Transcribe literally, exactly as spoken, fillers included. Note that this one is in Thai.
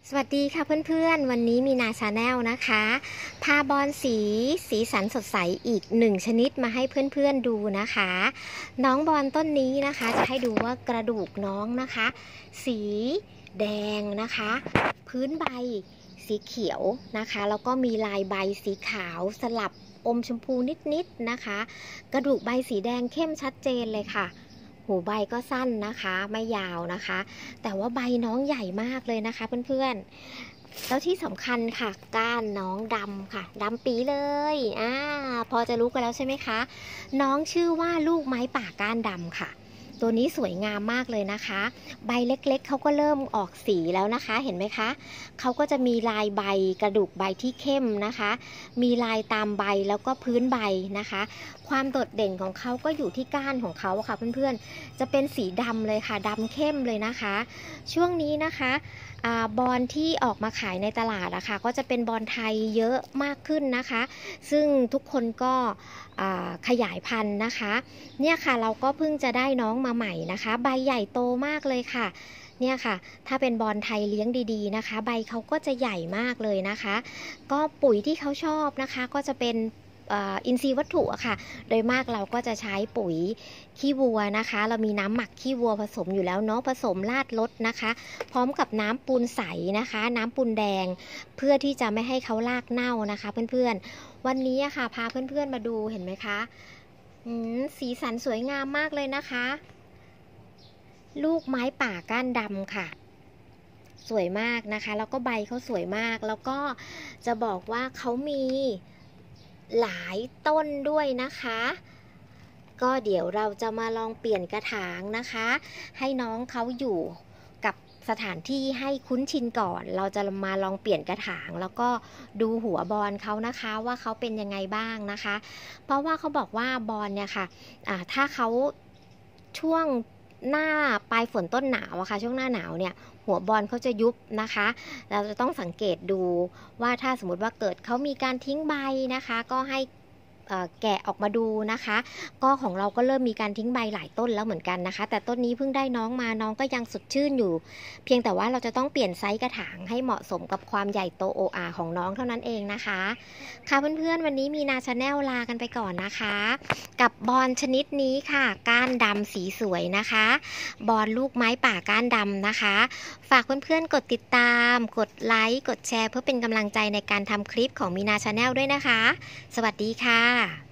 สวัสดีค่ะเพื่อนๆวันนี้มีนาชาแนลนะคะพาบอลสีสีสันสดใสอีกหนึ่งชนิดมาให้เพื่อนๆดูนะคะน้องบอลต้นนี้นะคะจะให้ดูว่ากระดูกน้องนะคะสีแดงนะคะพื้นใบสีเขียวนะคะแล้วก็มีลายใบสีขาวสลับอมชมพูนิดๆนะคะกระดูกใบสีแดงเข้มชัดเจนเลยค่ะหูใบก็สั้นนะคะไม่ยาวนะคะแต่ว่าใบน้องใหญ่มากเลยนะคะเพื่อนๆแล้วที่สำคัญค่ะก้านน้องดำค่ะดำปีเลยอ่าพอจะรู้กันแล้วใช่ไหมคะน้องชื่อว่าลูกไม้ป่าก้านดำค่ะตัวนี้สวยงามมากเลยนะคะใบเล็กๆเขาก็เริ่มออกสีแล้วนะคะเห็นไหมคะเขาก็จะมีลายใบกระดูกใบที่เข้มนะคะมีลายตามใบแล้วก็พื้นใบนะคะความโดดเด่นของเขาก็อยู่ที่ก้านของเขาค่ะเพื่อนๆจะเป็นสีดำเลยค่ะดำเข้มเลยนะคะช่วงนี้นะคะบอลที่ออกมาขายในตลาดอะค่ะก็จะเป็นบอลไทยเยอะมากขึ้นนะคะซึ่งทุกคนก็ขยายพันธุ์นะคะเนี่ยค่ะเราก็เพิ่งจะได้น้องมาใหม่นะคะใบใหญ่โตมากเลยค่ะเนี่ยค่ะถ้าเป็นบอลไทยเลี้ยงดีๆนะคะใบเขาก็จะใหญ่มากเลยนะคะก็ปุ๋ยที่เขาชอบนะคะก็จะเป็นอินทรีย์วัตถุค่ะโดยมากเราก็จะใช้ปุ๋ยขี้วัวนะคะเรามีน้ำหมักขี้วัวผสมอยู่แล้วเนาะผสมราดรสนะคะพร้อมกับน้ำปูนใสนะคะน้ำปูนแดงเพื่อที่จะไม่ให้เขารากเน่านะคะเพื่อนๆวันนี้ค่ะพาเพื่อนๆมาดูเห็นไหมคะสีสันสวยงามมากเลยนะคะลูกไม้ป่าก้านดำค่ะสวยมากนะคะแล้วก็ใบเขาสวยมากแล้วก็จะบอกว่าเขามีหลายต้นด้วยนะคะก็เดี๋ยวเราจะมาลองเปลี่ยนกระถางนะคะให้น้องเขาอยู่กับสถานที่ให้คุ้นชินก่อนเราจะมาลองเปลี่ยนกระถางแล้วก็ดูหัวบอลเขานะคะว่าเขาเป็นยังไงบ้างนะคะเพราะว่าเขาบอกว่าบอลเนี่ยค่ะถ้าเขาช่วงหน้าปลายฝนต้นหนาวอะค่ะช่วงหน้าหนาวเนี่ยหัวบอลเขาจะยุบนะคะเราจะต้องสังเกตดูว่าถ้าสมมติว่าเกิดเขามีการทิ้งใบนะคะก็ให้แกะออกมาดูนะคะก็ของเราก็เริ่มมีการทิ้งใบหลายต้นแล้วเหมือนกันนะคะแต่ต้นนี้เพิ่งได้น้องมาน้องก็ยังสดชื่นอยู่เพียงแต่ว่าเราจะต้องเปลี่ยนไซส์กระถางให้เหมาะสมกับความใหญ่โตโออาของน้องเท่านั้นเองนะคะค่ะเพื่อนๆวันนี้มีนาชาแนลลากันไปก่อนนะคะกับบอลชนิดนี้ค่ะก้านดำสีสวยนะคะบอลลูกไม้ป่าก้านดำนะคะฝากเพื่อนๆกดติดตามกดไลค์กดแชร์เพื่อเป็นกำลังใจในการทำคลิปของมีนาชาแนลด้วยนะคะสวัสดีค่ะ